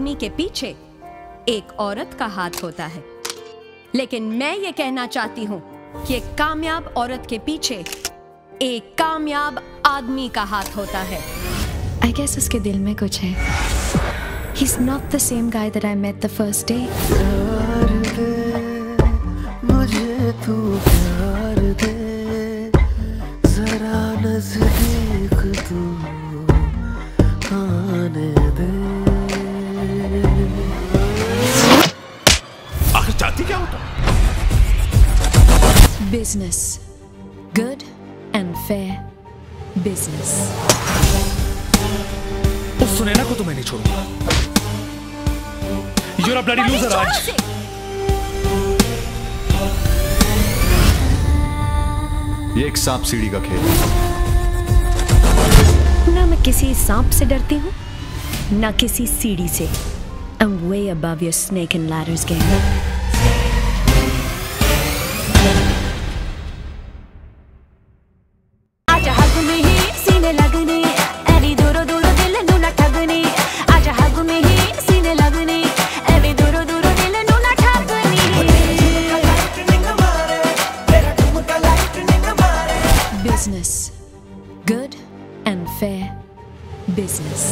आदमी के पीछे एक औरत का हाथ होता है, लेकिन मैं ये कहना चाहती हूँ कि एक कामयाब औरत के पीछे एक कामयाब आदमी का हाथ होता है। I guess उसके दिल में कुछ है. He's not the same guy that I met the first day. प्यार दे मुझे तू प्यार दे, जरा नजदीक तू आने दे. आखिर चाहती क्या होता? Business. Good and fair business. उस सुनैना को तो मैं नहीं छोड़ूंगा. You're a bloody loser, आज. ये एक सांप सीढ़ी का खेल. ना मैं किसी सांप से डरती हूँ, ना किसी सीढ़ी से. I'm way above your snake and ladders game. आजा हग में ही सीने लगने, ऐवी दूरो दूरो दिल नू ना ठगने. आजा हग में ही सीने लगने, ऐवी दूरो दूरो दिल नू ना ठगने. Business. Good and fair business.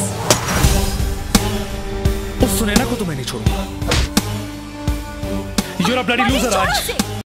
उस सुनैना को तो मैं नहीं छोड़ूंगा. You're a bloody loser, आज.